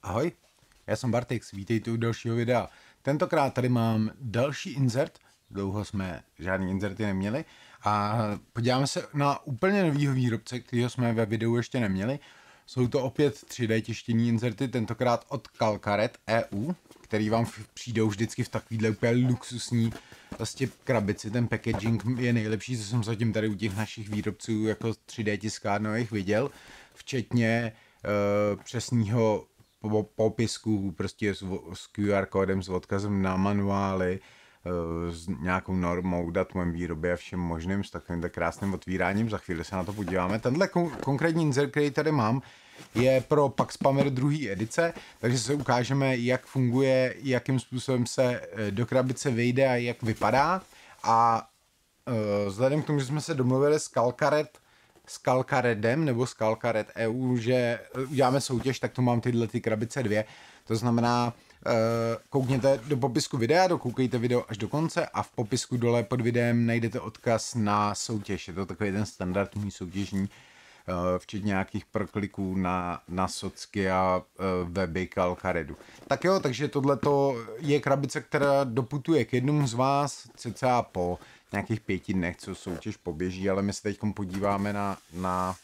Ahoj, já jsem Bartix, vítejte u dalšího videa. Tentokrát tady mám další insert, dlouho jsme žádný inserty neměli a podíváme se na úplně novýho výrobce, kterýho jsme ve videu ještě neměli. Jsou to opět 3D tištění inserty, tentokrát od Calcaret EU, který vám přijdou vždycky v takovýhle úplně luxusní vlastně krabici. Ten packaging je nejlepší, co jsem zatím tady u těch našich výrobců jako 3D tiskárnových viděl, včetně přesného popisku prostě s QR kódem, s odkazem na manuály, s nějakou normou, datumem výroby a všem možným, s takovým krásným otvíráním. Za chvíli se na to podíváme. Tenhle konkrétní insert, který tady mám, je pro Pax Pamir 2. edice, takže se ukážeme, jak funguje, jakým způsobem se do krabice vejde a jak vypadá. A vzhledem k tomu, že jsme se domluvili s Calcaretem nebo s Calcaret EU, že uděláme soutěž, tak tu mám tyhle ty krabice 2. To znamená, koukněte do popisku videa, dokoukejte video až do konce a v popisku dole pod videem najdete odkaz na soutěž. Je to takový ten standardní soutěžní, včetně nějakých prokliků na socky a weby Calcaretu. Tak jo, takže tohleto je krabice, která doputuje k jednomu z vás cca po nějakých 5 dnech, co soutěž poběží, ale my se teď podíváme na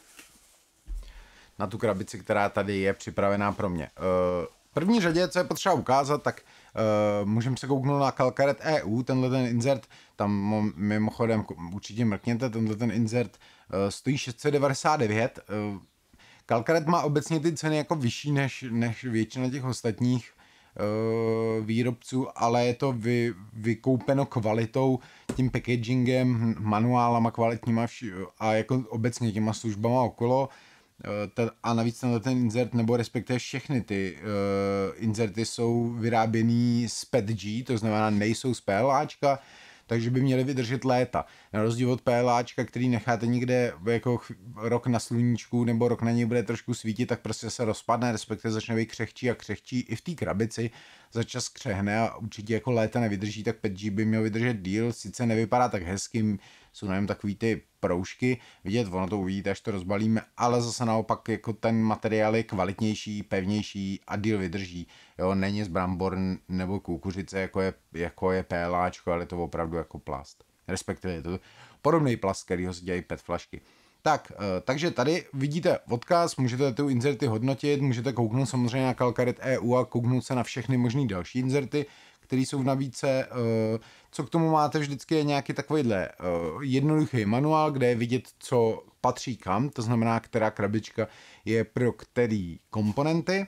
tu krabici, která tady je připravená pro mě. V první řadě, co je potřeba ukázat, tak můžeme se kouknout na Calcaret EU, tenhle ten insert, tam mimochodem určitě mrkněte, tenhle ten insert stojí 699. Calcaret má obecně ty ceny jako vyšší než většina těch ostatních výrobců, ale je to vykoupeno kvalitou, tím packagingem, manuálama kvalitníma a jako obecně těma službama okolo. A navíc ten insert, nebo respektive všechny ty inserty jsou vyráběný z PETG, to znamená nejsou z PLAčka, takže by měly vydržet léta. Na rozdíl od PLAčka, který necháte někde jako rok na sluníčku nebo rok na něj bude trošku svítit, tak prostě se rozpadne, respektive začne být křehčí a křehčí i v té krabici. Za čas křehne a určitě jako léta nevydrží, tak PETG by měl vydržet díl, sice nevypadá tak hezky, jsou na něm takový ty proužky, vidět, ono to uvidíte, až to rozbalíme, ale zase naopak jako ten materiál je kvalitnější, pevnější a díl vydrží. Jo, není z brambor nebo kukuřice, jako je PLAčko, ale je to opravdu jako plast. Respektive je to podobný plast, kterýho se dělají PET flašky. Tak, takže tady vidíte odkaz, můžete ty inserty hodnotit, můžete kouknout samozřejmě na Calcaret EU a kouknout se na všechny možný další inserty, které jsou v nabídce. Co k tomu máte vždycky je nějaký takovýhle jednoduchý manuál, kde je vidět, co patří kam, to znamená, která krabička je pro který komponenty.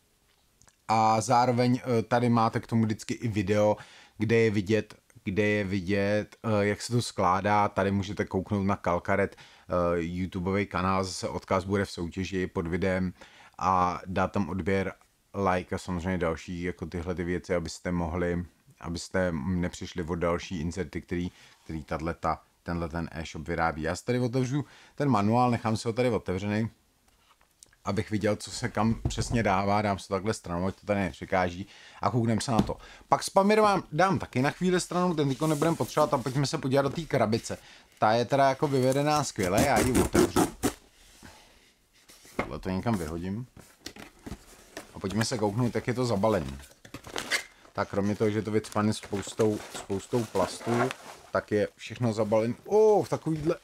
A zároveň tady máte k tomu vždycky i video, kde je vidět, jak se to skládá. Tady můžete kouknout na Calcaret YouTubeový kanál, zase odkaz bude v soutěži pod videem a dát tam odběr, like a samozřejmě další jako tyhle ty věci, abyste nepřišli o další inserty, který tenhle ten e-shop vyrábí. Já si tady otevřu ten manuál, nechám si ho tady otevřený, abych viděl, co se kam přesně dává, dám se to takhle stranou, ať to tady nepřekáží a koukneme se na to. Pax Pamir vám dám taky na chvíli stranou, ten týko nebudeme potřebovat a pojďme se podívat do té krabice. Ta je teda jako vyvedená skvěle, já ji otevřu. Tohle to někam vyhodím. A pojďme se kouknout, jak je to zabalený. Tak kromě toho, že je to vycpaný spoustou plastů, tak je všechno zabalený. V takovýhle...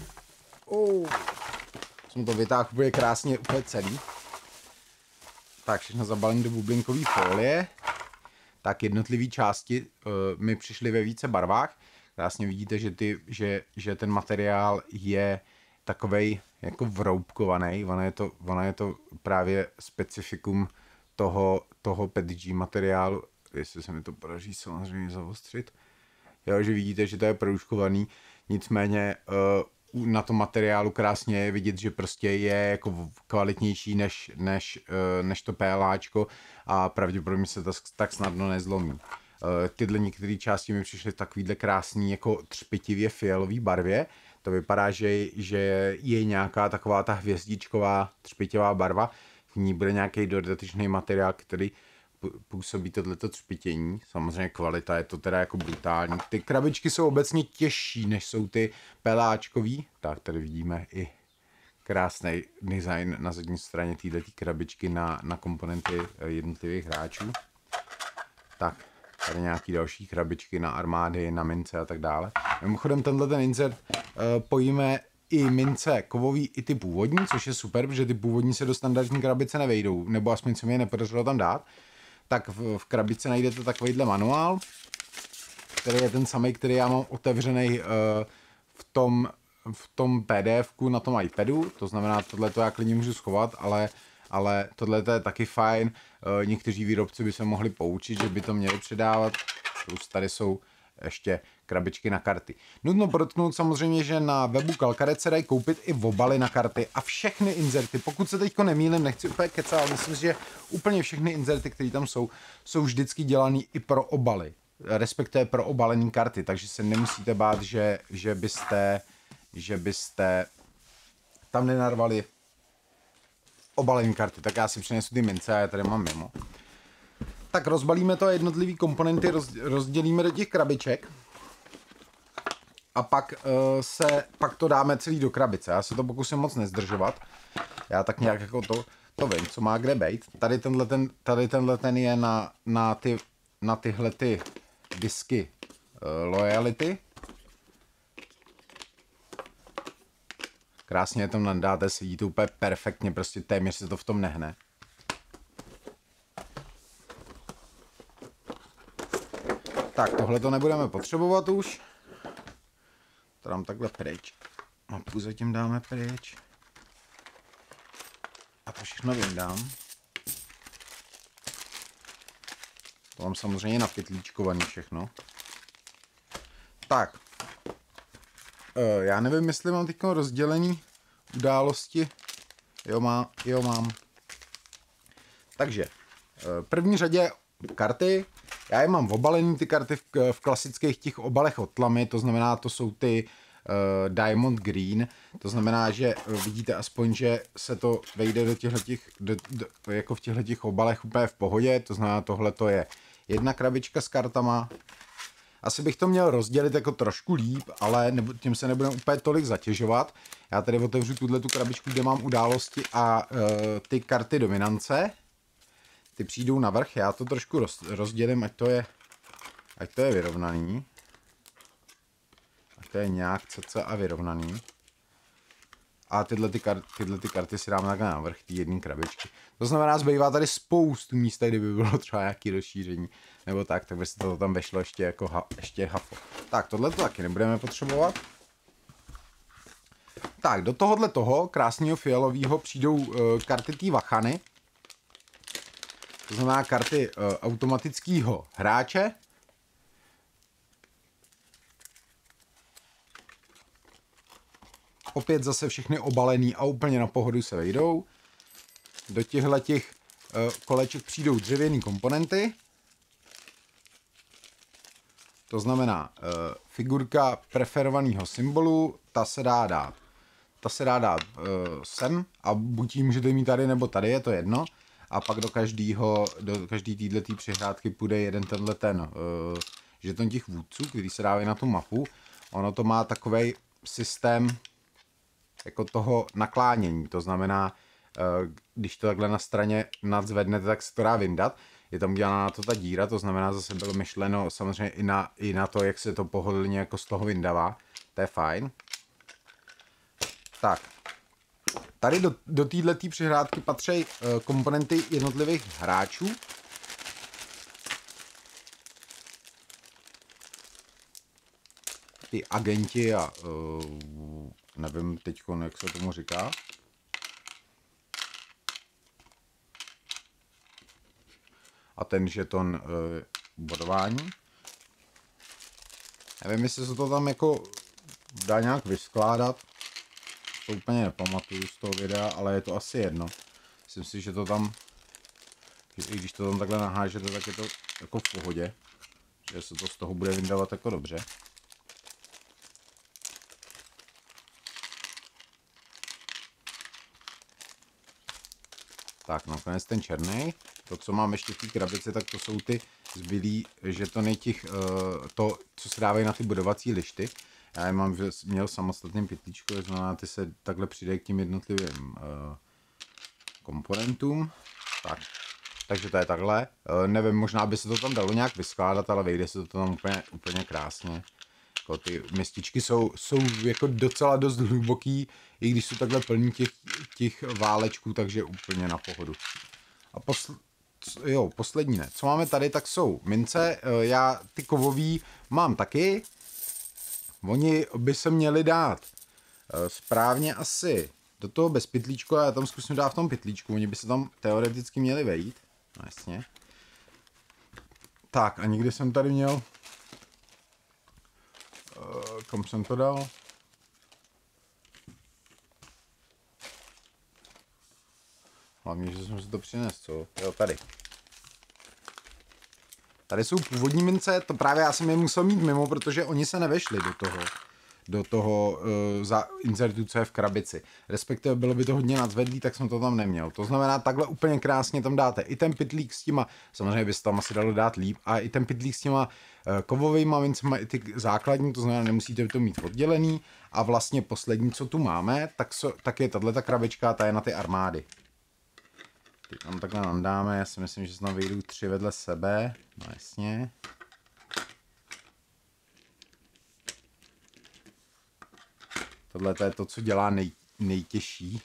Jsem to vytáhl úplně krásně, úplně celý. Tak všechno zabalený do bublinkové folie. Tak jednotlivé části mi přišly ve více barvách. Krásně vidíte, že ten materiál je takovej jako vroubkovaný. Ono je to právě specifikum toho PETG materiálu, jestli se mi to podaří samozřejmě zaostřit. Jo, že vidíte, že to je proužkovaný, nicméně na tom materiálu krásně je vidět, že prostě je jako kvalitnější než to PLAčko a pravděpodobně se to tak snadno nezlomí. Tyhle některé části mi přišly v takovýhle krásný jako třpitivě fialový barvě. To vypadá, že je nějaká taková ta hvězdičková třpitivá barva. V ní bude nějaký dodatečný materiál, který působí tohleto třpitění. Samozřejmě kvalita je to teda jako brutální. Ty krabičky jsou obecně těžší, než jsou ty PLAčkový. Tak tady vidíme i krásný design na zadní straně této krabičky na komponenty jednotlivých hráčů. Tak, tady nějaký další krabičky na armády, na mince a tak dále. Mimochodem tenhle ten insert pojíme i mince kovový, i ty původní, což je super, protože ty původní se do standardní krabice nevejdou, nebo aspoň se mi je nepodařilo tam dát. Tak v krabici najdete takovýhle manuál, který je ten samý, který já mám otevřený v tom PDF-ku na tom iPadu, to znamená, tohle to já klidně můžu schovat, ale tohle je taky fajn. Někteří výrobci by se mohli poučit, že by to měli přidávat. Plus tady jsou ještě krabičky na karty. Nutno podotknout samozřejmě, že na webu Calcaret se dají koupit i obaly na karty a všechny inzerty. Pokud se teďko nemýlím, nechci úplně kecat, ale myslím si, že úplně všechny inzerty, které tam jsou vždycky dělaný i pro obaly. Respektive pro obalení karty, takže se nemusíte bát, že byste tam nenarvali obalení karty. Tak já si přinesu ty mince a já tady mám mimo. Tak rozbalíme to a jednotlivý komponenty rozdělíme do těch krabiček a pak to dáme celý do krabice. Já se to pokusím moc nezdržovat. Já tak nějak jako to vím, co má kde být. Tady tenhle ten je na tyhle ty disky loyalty. Krásně je tam nadáte, sedí to úplně perfektně, prostě téměř se to v tom nehne. Tak, tohle to nebudeme potřebovat už. To dám takhle pryč. Mapu zatím dáme pryč. A to všechno vyndám. To mám samozřejmě napytlíčkovaný všechno. Tak. Já nevím, jestli mám teď rozdělení události. Jo, mám. Takže, v první řadě karty. Já je mám obalený ty karty v klasických těch obalech od Tlamy, to znamená, to jsou ty Diamond Green, to znamená, že vidíte aspoň, že se to vejde do jako v těchto obalech úplně v pohodě, to znamená, tohle to je jedna krabička s kartama. Asi bych to měl rozdělit jako trošku líp, ale tím se nebudeme úplně tolik zatěžovat. Já tady otevřu tu krabičku, kde mám události a ty karty dominance. Ty přijdou navrch, já to trošku rozdělím, ať to je vyrovnaný. Ať to je nějak cca vyrovnaný. A tyhle karty si dáme takhle navrch, ty jedné krabičky. To znamená, zbývá tady spoustu místa, kdyby bylo třeba nějaké rozšíření, nebo tak by se to tam vešlo ještě ještě hafo. Tak, tohle to taky nebudeme potřebovat. Tak, do toho krásného fialového přijdou karty té Vachany. To znamená karty automatického hráče. Opět zase všechny obalený a úplně na pohodu se vejdou. Do těchto koleček přijdou dřevěné komponenty. To znamená figurka preferovaného symbolu, ta se dá dát sem a buď ji můžete mít tady nebo tady, je to jedno. A pak do každý této přihrádky půjde jeden žeton těch vůdců, který se dávají na tu mapu. Ono to má takovej systém jako toho naklánění, to znamená, když to takhle na straně nadzvednete, tak se to dá vyndat. Je tam udělaná na to ta díra, to znamená, zase bylo myšleno samozřejmě i na to, jak se to pohodlně jako z toho vyndává. To je fajn. Tak. Tady do této přihrádky patří komponenty jednotlivých hráčů. Ty agenti a nevím teď, jak se tomu říká. A ten žeton bodování. Nevím, jestli se to tam jako dá nějak vyskládat. To úplně nepamatuju z toho videa, ale je to asi jedno. Myslím si, že to tam, že i když to tam takhle nahážete, tak je to jako v pohodě. Že se to z toho bude vyndávat jako dobře. Tak, nakonec ten černý. To, co mám ještě v té krabici, tak to jsou ty zbylý žetony těch, to, co se dávají na ty budovací lišty. Já je měl samostatným pytlíčku, to znamená, ty se takhle přidají k tím jednotlivým komponentům. Tak. Takže to je takhle. Nevím, možná by se to tam dalo nějak vyskládat, ale vejde se to tam úplně krásně. Jako ty mističky jsou jako docela dost hluboký, i když jsou takhle plní těch válečků, takže úplně na pohodu. A poslední ne. Co máme tady, tak jsou mince. Já ty kovový mám taky. Oni by se měli dát správně asi do toho bez pytlíčku, a já tam zkusím dát v tom pytlíčku. Oni by se tam teoreticky měli vejít. No jasně. Tak a někdy jsem tady měl... Kam jsem to dal? Hlavně, že jsem si to přinesl, co? Jo, tady. Tady jsou původní mince, to právě já jsem je musel mít mimo, protože oni se nevešli do toho inzertu, co je v krabici. Respektive bylo by to hodně nadzvedlý, tak jsem to tam neměl. To znamená, takhle úplně krásně tam dáte i ten pytlík s těma, samozřejmě by se tam asi dalo dát líp, a i ten pytlík s těma kovovými mincema, i ty základní, to znamená, nemusíte to mít oddělený. A vlastně poslední, co tu máme, tak je tato krabička, ta je na ty armády. Ty tam takhle nandáme, já si myslím, že se tam vyjdou 3 vedle sebe, no jasně. Tohle to je to, co dělá nejtěžší.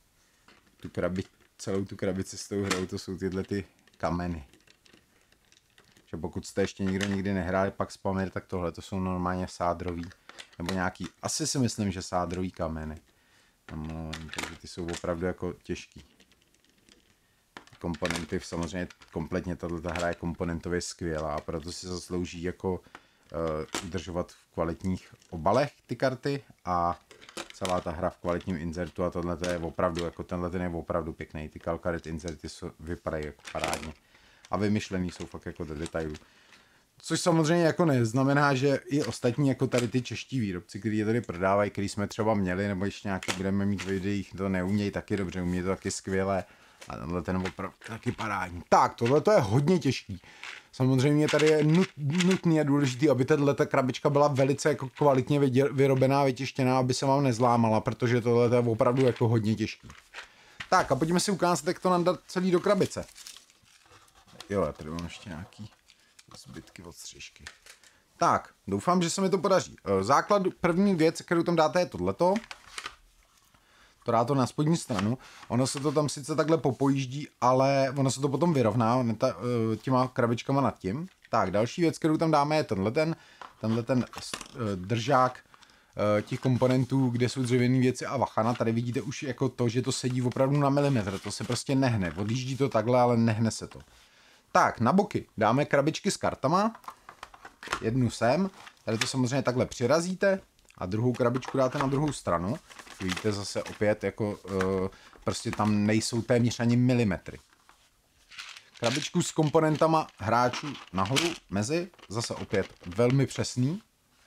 Celou tu krabici s tou hrou, to jsou tyhle ty kameny. Že pokud jste ještě nikdy nehráli pak Spamir, tak tohle to jsou normálně sádrový. Nebo nějaký, asi si myslím, že sádrový kameny. Takže ty jsou opravdu jako těžký. Komponenty, samozřejmě kompletně tato hra je komponentově skvělá, proto si zaslouží jako udržovat v kvalitních obalech ty karty a celá ta hra v kvalitním inzertu, a tohle je opravdu, jako tenhle ten je opravdu pěkný, ty Calcaret inzerty vypadají jako parádně a vymyšlený jsou fakt jako do detailu. Což samozřejmě jako neznamená, že i ostatní jako tady ty čeští výrobci, kteří je tady prodávají, který jsme třeba měli, nebo ještě nějaký budeme mít v videích, to neumějí taky dobře, umějí to taky skvěle. A tenhle ten opravdu taky parádní. Tak, tohle to je hodně těžký. Samozřejmě tady je nutný a důležitý, aby tato krabička byla velice jako kvalitně vyrobená, vytištěná, aby se vám nezlámala, protože tohle je opravdu jako hodně těžký. Tak a pojďme si ukázat, jak to nadat celý do krabice. Jo, já tady mám ještě nějaký zbytky od střižky. Tak, doufám, že se mi to podaří. Základ, první věc, kterou tam dáte, je tohleto. To dá to na spodní stranu. Ono se to tam sice takhle popojíždí, ale ono se to potom vyrovná těma krabičkama nad tím. Tak, další věc, kterou tam dáme, je tenhle ten držák těch komponentů, kde jsou dřevěné věci a vachana. Tady vidíte už jako to, že to sedí opravdu na milimetr. To se prostě nehne. Odjíždí to takhle, ale nehne se to. Tak, na boky dáme krabičky s kartama. Jednu sem. Tady to samozřejmě takhle přirazíte. A druhou krabičku dáte na druhou stranu. Vidíte zase opět, jako prostě tam nejsou téměř ani milimetry. Krabičku s komponentama hráčů nahoru, mezi, zase opět velmi přesný.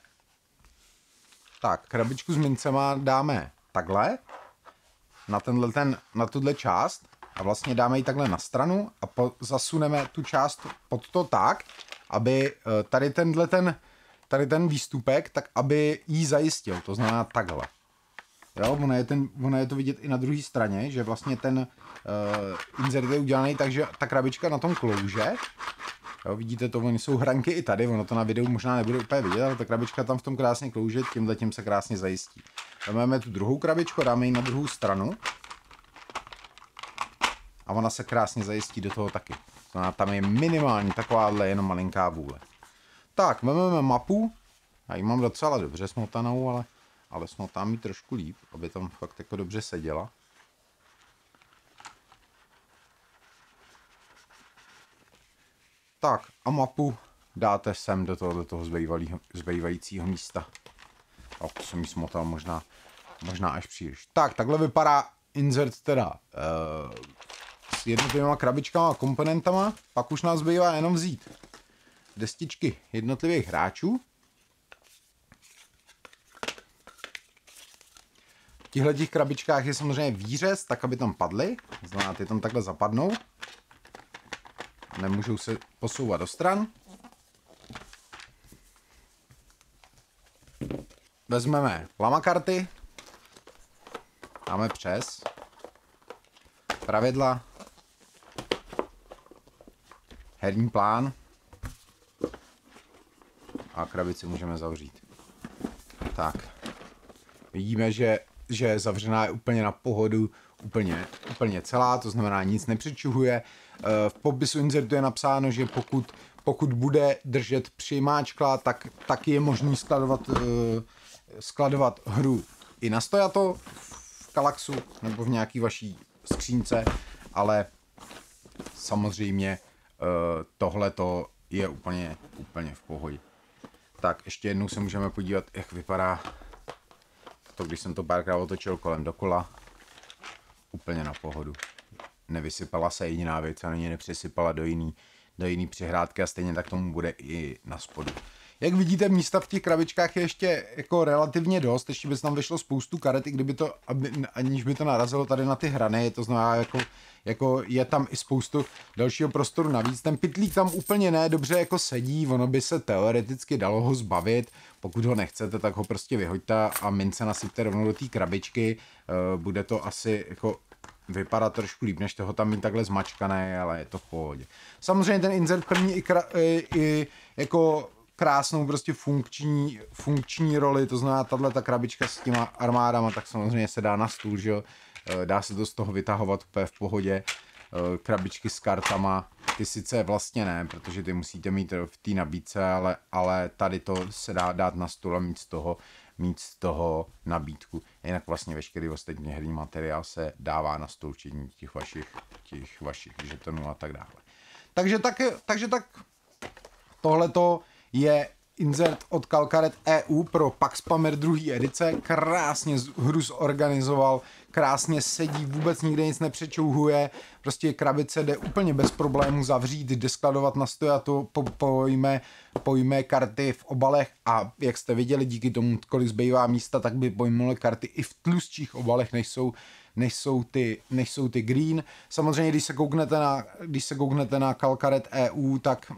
Tak, krabičku s mincema dáme takhle, na tuhle část, a vlastně dáme ji takhle na stranu a zasuneme tu část pod to tak, aby tady ten výstupek, tak aby jí zajistil, to znamená takhle. Jo, ono je to vidět i na druhé straně, že vlastně ten insert je udělaný tak, že ta krabička na tom klouže. Jo, vidíte to, oni jsou hranky i tady, ono to na videu možná nebude úplně vidět, ale ta krabička tam v tom krásně klouže, tímhletím se krásně zajistí. Máme tu druhou krabičku, dáme ji na druhou stranu. A ona se krásně zajistí do toho taky. To znamená, tam je minimálně takováhle jenom malinká vůle. Tak, vezmeme mapu. Já ji mám docela dobře smotanou, ale smotám ji trošku líp, aby tam fakt jako dobře seděla. Tak, a mapu dáte sem do toho zbývajícího místa. A to jsem ji smotal možná až příliš. Tak, takhle vypadá insert teda s jednotlivými krabičkama a komponentama. Pak už nás zbývá jenom vzít destičky jednotlivých hráčů. V těchto krabičkách je samozřejmě výřez, tak aby tam padly. Znamená, ty tam takhle zapadnou. Nemůžou se posouvat do stran. vezmeme lama karty, dáme přes, pravidla, herní plán a krabici můžeme zavřít. Tak, vidíme, že je zavřená je úplně na pohodu, úplně celá, to znamená nic nepřečuhuje. V popisu inzertu je napsáno, že pokud bude držet přijímáčkla, tak je možný skladovat hru i na stojato v Kallaxu nebo v nějaký vaší skřínce, ale samozřejmě tohleto je úplně v pohodě. Tak ještě jednou se můžeme podívat, jak vypadá to, když jsem to párkrát otočil kolem dokola. Úplně na pohodu. Nevysypala se jediná věc a není nepřesypala do jiný přihrádky a stejně tak tomu bude i na spodu. Jak vidíte, místa v těch krabičkách je ještě jako relativně dost, ještě by se tam vyšlo spoustu karet, i kdyby to, aniž by to narazilo tady na ty hrany, to znamená, jako je tam i spoustu dalšího prostoru navíc. Ten pytlík tam úplně ne dobře jako sedí, ono by se teoreticky dalo ho zbavit, pokud ho nechcete, tak ho prostě vyhoďte a mince nasypte rovnou do té krabičky, bude to asi jako vypadá trošku líp, než toho tam mít takhle zmačkané, ale je to v pohodě. Samozřejmě ten insert plní i jako krásnou prostě funkční roli, to znamená tato krabička s těma armádama, tak samozřejmě se dá na stůl, že jo, dá se to z toho vytahovat úplně v pohodě. Krabičky s kartama, ty sice vlastně ne, protože ty musíte mít v té nabídce, ale tady to se dá dát na stůl a mít z toho nabídku. Jinak vlastně veškerý ostatní herní materiál se dává na stůl, včetně těch vašich žetonů a tak dále. Takže tak tohleto je insert od Calcaret EU pro Pax Pamir 2. edice. Krásně hru zorganizoval, krásně sedí, vůbec nikde nic nepřečouhuje, prostě krabice jde úplně bez problémů zavřít, jde skladovat na stojato, pojme karty v obalech a jak jste viděli, díky tomu, kolik zbývá místa, tak by pojmuli karty i v tlustších obalech, než jsou ty green. Samozřejmě, když se kouknete na Calcaret EU, tak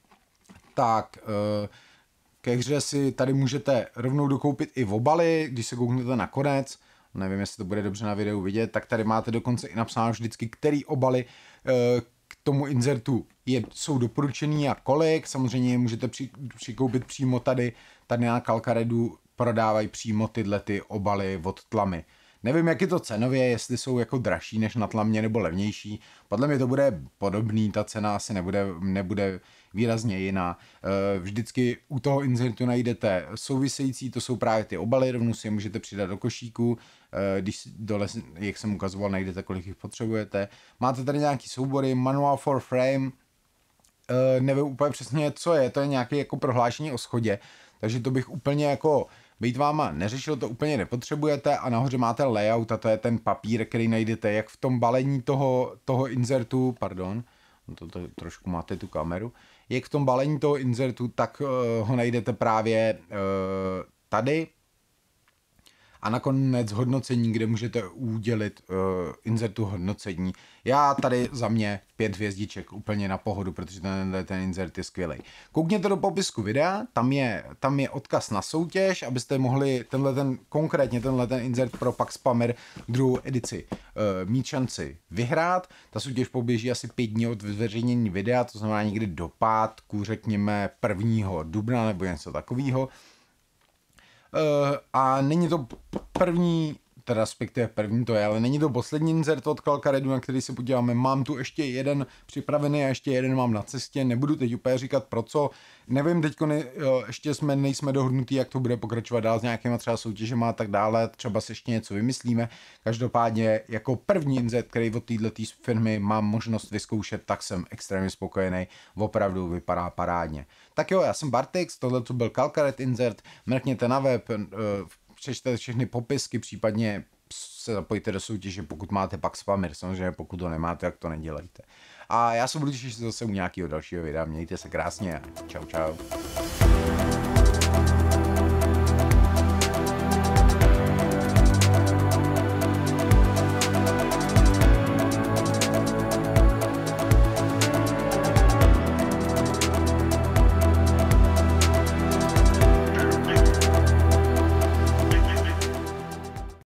ke hře si tady můžete rovnou dokoupit i obaly, když se kouknete na konec, nevím, jestli to bude dobře na videu vidět, tak tady máte dokonce i napsáno vždycky, který obaly k tomu insertu jsou doporučený a kolik, samozřejmě je můžete přikoupit přímo tady na Calcaretu prodávají přímo tyhle ty obaly od Tlamy. Nevím, jak je to cenově, jestli jsou jako dražší než na Tlamě nebo levnější. Podle mě to bude podobný, ta cena asi nebude výrazně jiná. Vždycky u toho insertu najdete související, to jsou právě ty obaly, rovnou si je můžete přidat do košíku, když dole, jak jsem ukazoval, najdete, kolik jich potřebujete. Máte tady nějaký soubory, manual for frame, nevím úplně přesně, co je, to je nějaké jako prohlášení o shodě, takže to bych úplně jako být váma neřešil, to úplně nepotřebujete a nahoře máte layout a to je ten papír, který najdete jak v tom balení toho insertu, pardon, to trošku máte tu kameru, jak v tom balení toho insertu, tak ho najdete právě tady a nakonec hodnocení, kde můžete udělit insertu hodnocení. Já tady za mě 5 hvězdiček úplně na pohodu, protože ten insert je skvělý. Koukněte do popisku videa, tam je odkaz na soutěž, abyste mohli konkrétně tenhle insert pro Pax Pamir 2. edici mít šanci vyhrát. Ta soutěž poběží asi 5 dní od zveřejnění videa, to znamená někdy do pátku, řekněme 1. dubna nebo něco takového. A není to první, teda respektive první to je, ale není to poslední insert od Calcaretu, na který se podíváme. Mám tu ještě jeden připravený a ještě jeden mám na cestě, nebudu teď úplně říkat pro co. Nevím, teďko ještě nejsme dohodnutí, jak to bude pokračovat dál s nějakýma třeba soutěžema a tak dále, třeba si ještě něco vymyslíme. Každopádně jako první insert, který od této firmy mám možnost vyzkoušet, tak jsem extrémně spokojený, opravdu vypadá parádně. Tak jo, já jsem Bartix, tohle tu byl Calcaret insert, mrkněte na web, přečtěte všechny popisky, případně se zapojte do soutěže, pokud máte Pax Pamir, samozřejmě pokud to nemáte, tak to nedělejte. A já se budu těšit zase u nějakého dalšího videa, mějte se krásně a čau čau.